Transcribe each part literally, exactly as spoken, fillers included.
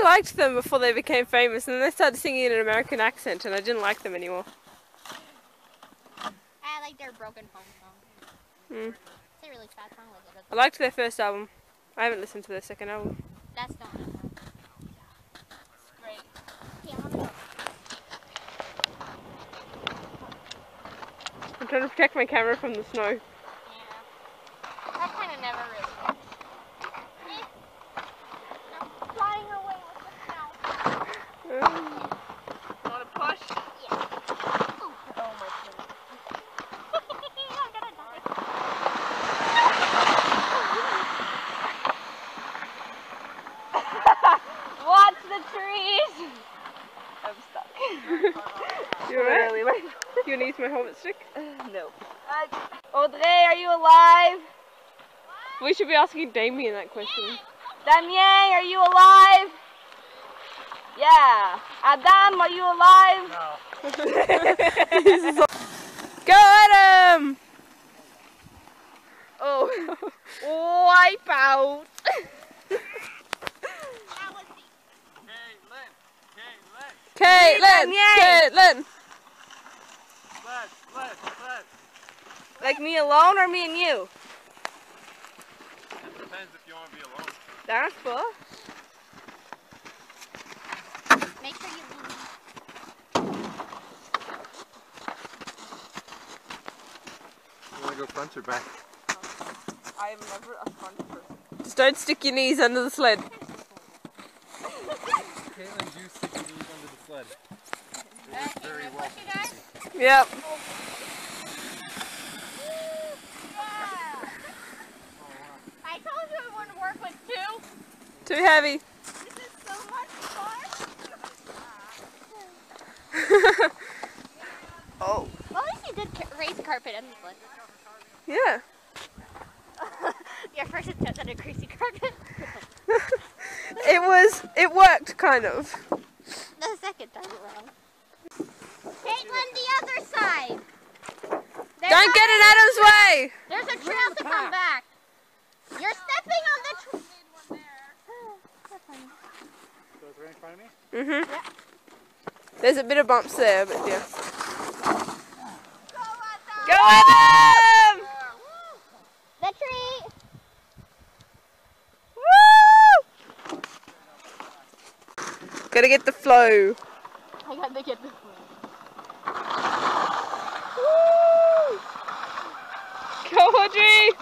liked them before they became famous, and then they started singing in an American accent, and I didn't like them anymore. I like their Broken Home song. Mm. It's a really sad song. Like it. I liked their first album. I haven't listened to their second album. That's not one. It's great. Yeah, I'm, gonna... I'm trying to protect my camera from the snow. yeah. That kind of never really works. I'm flying away with the snow. Um, Want to push? Yeah. Oh, oh my goodness. I'm gonna die. Watch the trees! I'm stuck. you alright? You need my hobbit stick? No. Uh, Audrey, are you alive? We should be asking Damien that question. Damien, are you alive? Yeah. Adam, are you alive? No. Go Adam! Oh. Wipe out. Caitlin! Caitlin! Like me alone or me and you? It depends if you want to be alone. That's cool. Make sure you leave. You want to go front or back? I am never a front person. Just don't stick your knees under the sled. Caitlin, you stick your knees under the sled. It works very well. Yep. I told you it wouldn't work with two. Too heavy. This is so much fun. Oh. Well, at least you did raise carpet and sled. Yeah. Your first attempt at a greasy carpet. It was, it worked kind of. The second time around. Caitlin, the other side. There's Don't get in Adam's way. There's a trail to come back. You're stepping on the trail. So it's right in front of me? Mhm. Yeah. There's a bit of bumps there, but yeah. Go Adam! The tree. Woo! Gotta get the flow. I gotta get the flow. Woo! Go Audrey!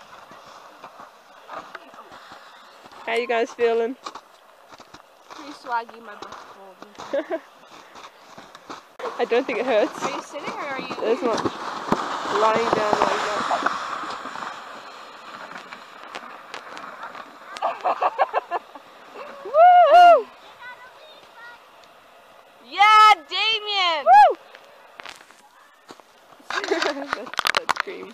How you guys feeling? Pretty swaggy, my butt's cold. I don't think it hurts. Are you sitting or are you? There's not lying down like that. Woo! Yeah, Damien! Woo! that's, that's cream.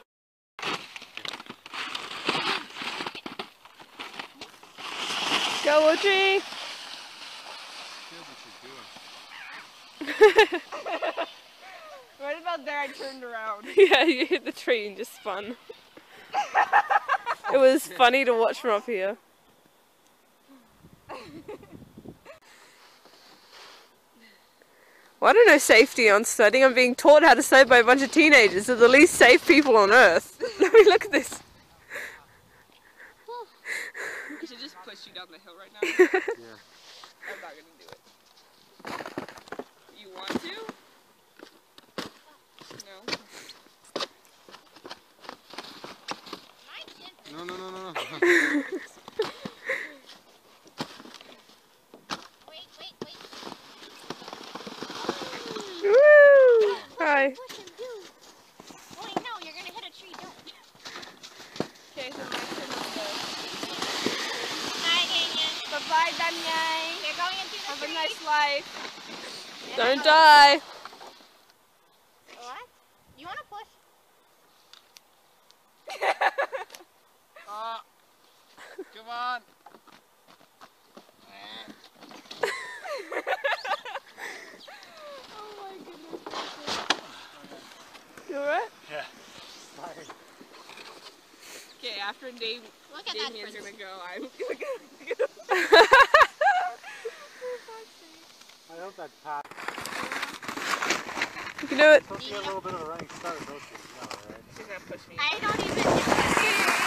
Go Audrey! Right about there, I turned around. Yeah, you hit the tree and just spun. It was funny to watch from up here. Well, I don't know safety on sledding. I'm being taught how to sled by a bunch of teenagers. They're the least safe people on earth. Let me look at this. I should just push you down the hill right now. Yeah. I'm not gonna do it. You want to? No. No, no, no, no, no. Wait, wait, wait. Woo! Hi. Push and do. Wait, no, you're gonna hit a tree. Don't. Okay, so my turn to go. Hi, Damien. Bye-bye, Damien. You're going into the Have tree. a nice life. Don't die. What? You wanna push? Uh, come on. Oh my goodness. You alright? Yeah. Sorry. Okay, after Dave, Look at that Damien's princess. gonna go, I'm gonna go. that path. You can do it. Supposed to get a little bit of a running start, don't you? No, right? She's gonna push me. I don't even think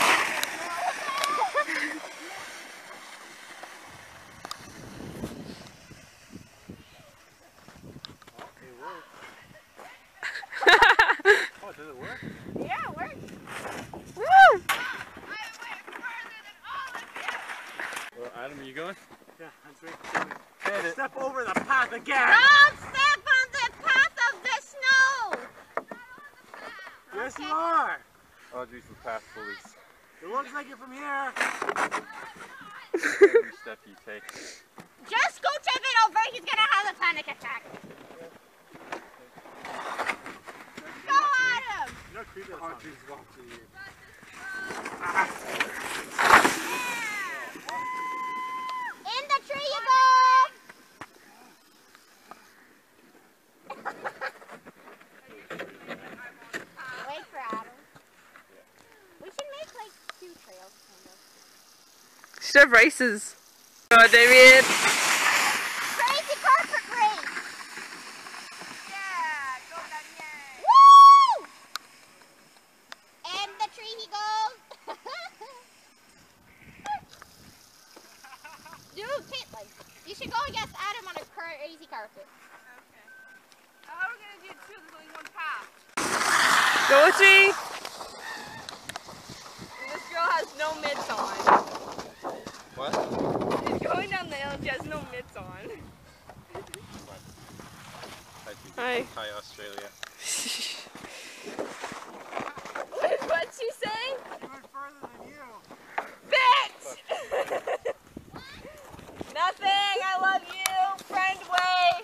Oh, does it work? yeah, it works. Woo! Well, Adam, are you going? Yeah, I'm straight. Hey, step over the path again! Don't step on the path of the snow! Yes, Okay. you are! Oh, geez, the path police. It looks like it from here. Every step you take. Just go tip it over, he's gonna have a panic attack. Go at him! You know, creepy that sounds. Jesus, watching you. In the tree you go! Wait for Adam. We should make like two trails kind of. Should have races. Go on, Damien. Crazy carpet race! Yeah, go Daniel. Woo! And the tree he goes. Dude, Caitlin, you should go against Adam on a crazy carpet. Okay. How are we gonna do two? There's only one path. Go with me. This girl has no mitts on. What? She's going down the hill and she has no mitts on. Hi. Hi, Australia. What'd she say? She went further than you. Bitch! Nothing, I love you, friend way.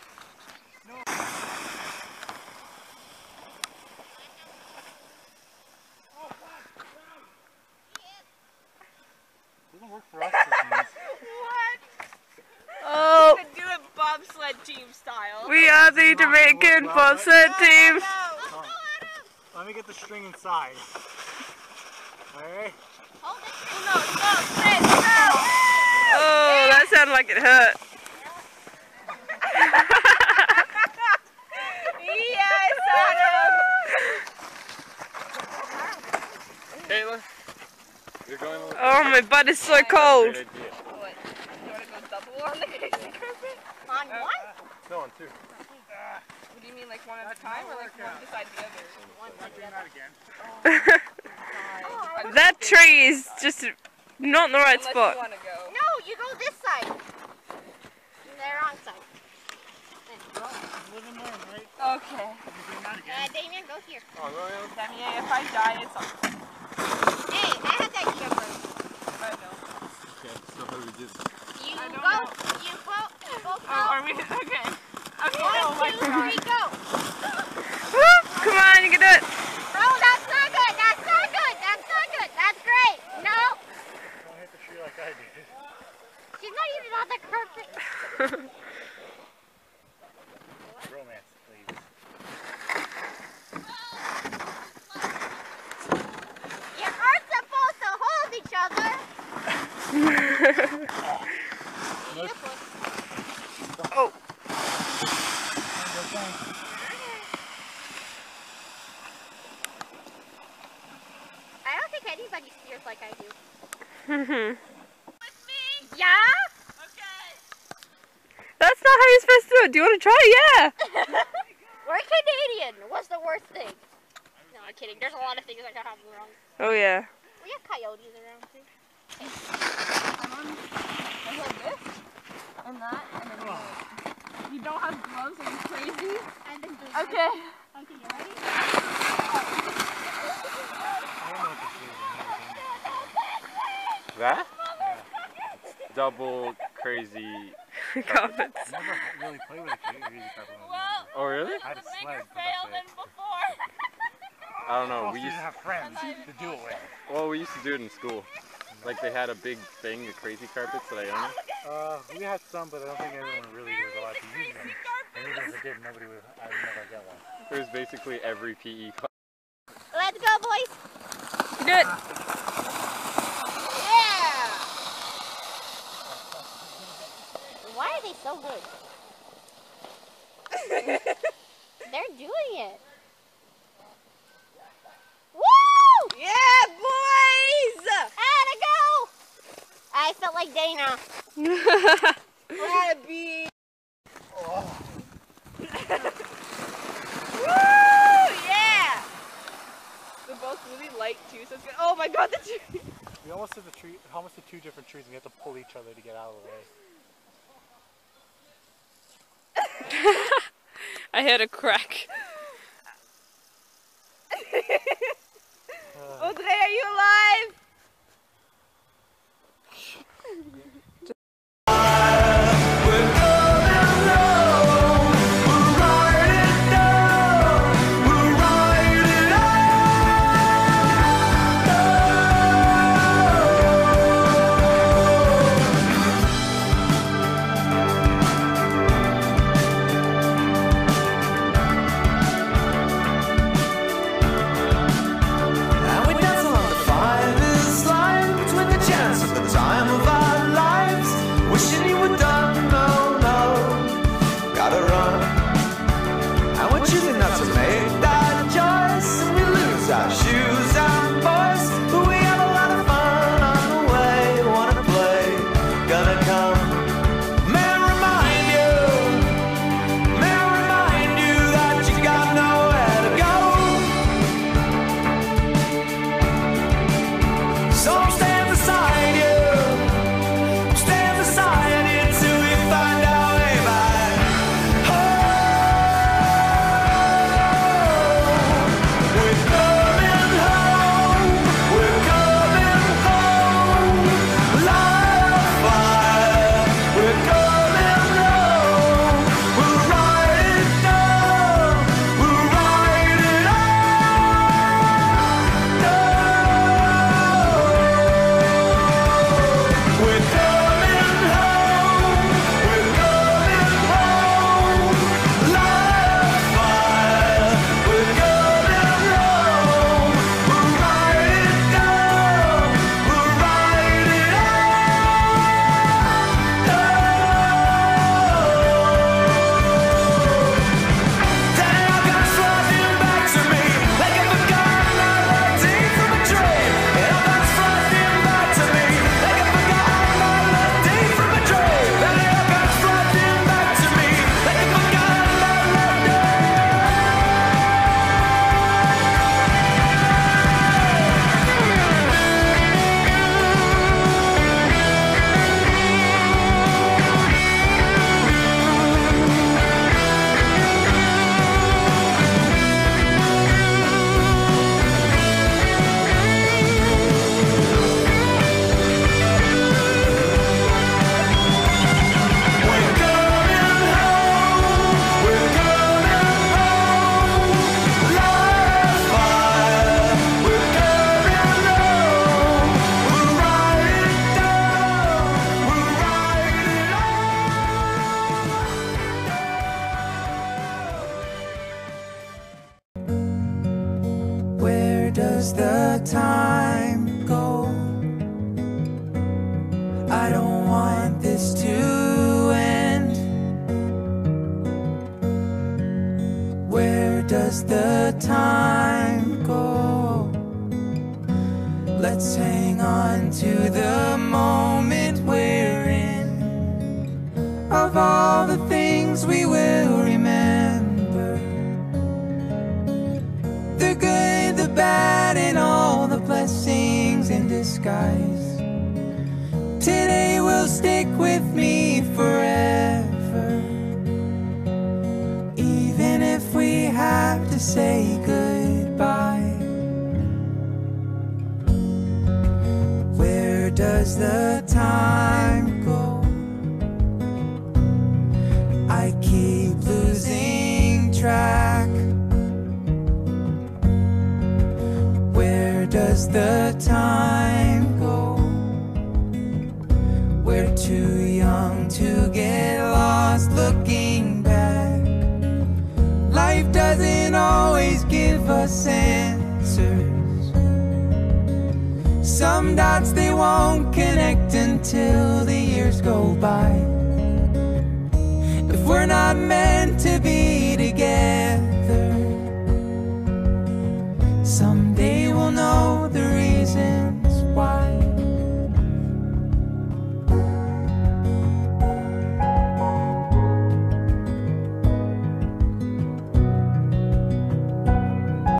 Doesn't work for us, this means. What? Oh, Could do it bobsled team style. we are the Jamaican bobsled team. Oh. Let me get the string inside. Alright? Hold it. No, no, sit, no. Oh, that sounded like it hurt. Yes, Adam. Kayla, you're going a little. Oh, my butt is so cold. Great idea. What? You wanna go double on the crazy carpet? On one? No, on two. What do you mean, like one at a time, or like one beside the other? Not doing that again. Oh, That tree is just not in the right unless spot. you wanna go. No, you go this side. The wrong side. Live and learn, right? Okay. You're doing that Uh, again. Damien, go here. Oh, William. Daniel, if I die, it's on. Hey, I had that idea first. I know. Okay, so how do we do this? You I go, don't know. you go, you go, go. Oh, are we? Okay. Okay, One, oh my two, god. three, go. Woo, come on, you can do it. No, that's not good. That's not good. That's not good. That's great. No. Don't hit the tree like I did. She's not even on the carpet. Romance, please. You aren't supposed to hold each other. You need a foot. Oh, I don't think anybody steers like I do. mhm. Yeah? Okay. That's not how you're supposed to do it. Do you want to try? Yeah. We're Canadian. What's the worst thing? No, I'm kidding. There's a lot of things that can happen wrong. Oh yeah. We have coyotes around too. I'm on. I have this, and that, and then this. You don't have gloves? Are you crazy? And then this. Okay. Okay, you ready? I don't know what this is. I've never done That? Double crazy. Carpets. this. I've never really played with a crazy carpet. Well, Oh, really? I had a sled, but fail that's than it. before. I don't know. Also, We you used didn't have friends to do it with. well, we used to do it in school. Like they had a big thing, the crazy carpets that I owned. Uh, we had some, but I don't think anyone really was allowed to use them. And even if they did, nobody would. I would never get one. It was basically every P E class. Let's go, boys. You do it. Yeah. Why are they so good? They're doing it. Woo! Yeah, boys! Atta go! I felt like Dana. Atta be. Oh. Woo! Yeah! They're both really light too, so it's good. Oh my god, the tree! We almost hit the tree, almost hit two different trees, and we have to pull each other to get out of the way. I heard a crack. Uh, Audrey, are you alive? does the time go? I don't want this to end. Where does the time go? Let's hang on to the moment we're in. Of all the things we will remember, the good, the bad, and all the blessings in disguise. Today will stick with me forever, even if we have to say goodbye. Where does the time go? I keep losing track. Where does the time go? We're too young to get lost looking back. Life doesn't always give us answers. Some dots they won't connect until the years go by. If we're not meant to be